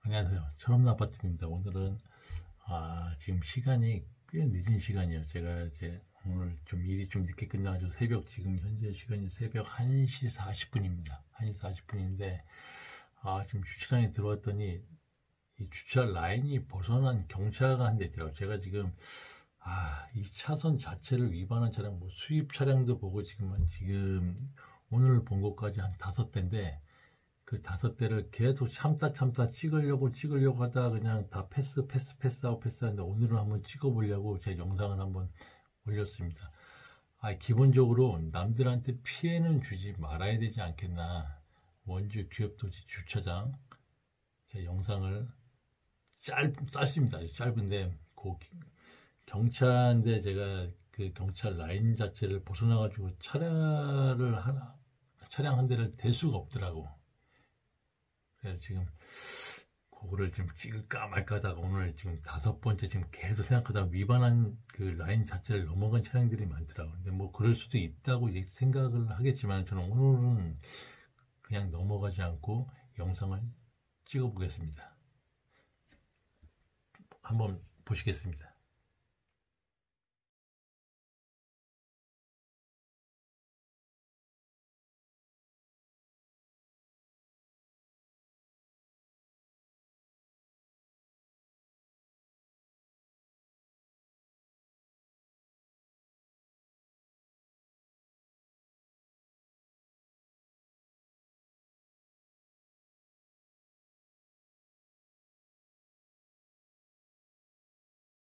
안녕하세요. 철없는 아파트입니다. 오늘은 지금 시간이 꽤 늦은 시간이에요. 제가 이제 오늘 좀 일이 좀 늦게 끝나가지고 지금 현재 시간이 새벽 1시 40분입니다. 1시 40분인데 지금 주차장에 들어왔더니 이 주차 라인이 벗어난 경차가 한 대 있더라고요. 제가 지금 이 차선 자체를 위반한 차량, 뭐 수입 차량도 보고 지금 오늘 본 것까지 한 5대인데, 그 5대를 계속 참다 찍으려고 하다가 그냥 다 패스하는데, 오늘은 한번 찍어보려고 제 영상을 한번 올렸습니다. 기본적으로 남들한테 피해는 주지 말아야 되지 않겠나. 원주 기업도시 주차장 제 영상을 짧습니다. 아주 짧은데 경차인데, 제가 그 경찰 라인 자체를 벗어나가지고 차량 한 대를 댈 수가 없더라고. 그래서 지금 그거를 지금 찍을까 말까 하다가 오늘 지금 5번째 지금 계속 생각하다가 위반한 그 라인 자체를 넘어간 차량들이 많더라고. 근데 뭐 그럴 수도 있다고 생각을 하겠지만, 저는 오늘은 그냥 넘어가지 않고 영상을 찍어 보겠습니다. 한번 보시겠습니다.